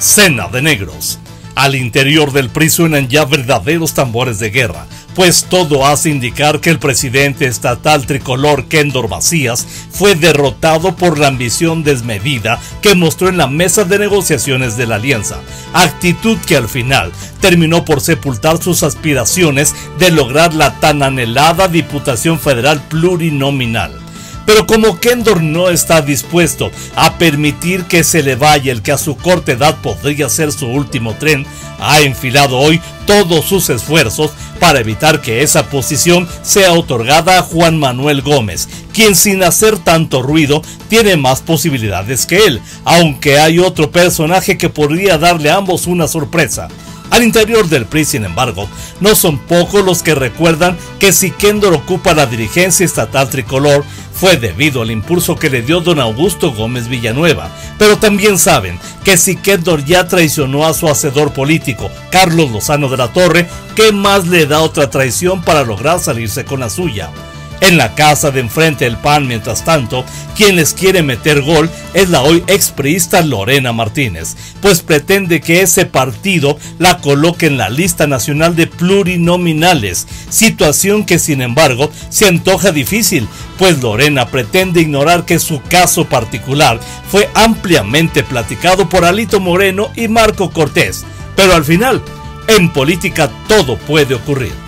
Cena de negros. Al interior del PRI suenan ya verdaderos tambores de guerra, pues todo hace indicar que el presidente estatal tricolor Kendor Macías fue derrotado por la ambición desmedida que mostró en la mesa de negociaciones de la alianza, actitud que al final terminó por sepultar sus aspiraciones de lograr la tan anhelada Diputación Federal plurinominal. Pero como Kendor no está dispuesto a permitir que se le vaya el que a su corta edad podría ser su último tren, ha enfilado hoy todos sus esfuerzos para evitar que esa posición sea otorgada a Juan Manuel Gómez, quien sin hacer tanto ruido tiene más posibilidades que él, aunque hay otro personaje que podría darle a ambos una sorpresa. Al interior del PRI, sin embargo, no son pocos los que recuerdan que si Kendor ocupa la dirigencia estatal tricolor fue debido al impulso que le dio don Augusto Gómez Villanueva, pero también saben que si Kendor ya traicionó a su hacedor político, Carlos Lozano de la Torre, ¿qué más le da otra traición para lograr salirse con la suya? En la casa de enfrente del PAN, mientras tanto, quien les quiere meter gol es la hoy expriista Lorena Martínez, pues pretende que ese partido la coloque en la lista nacional de plurinominales, situación que sin embargo se antoja difícil, pues Lorena pretende ignorar que su caso particular fue ampliamente platicado por Alito Moreno y Marco Cortés, pero al final, en política todo puede ocurrir.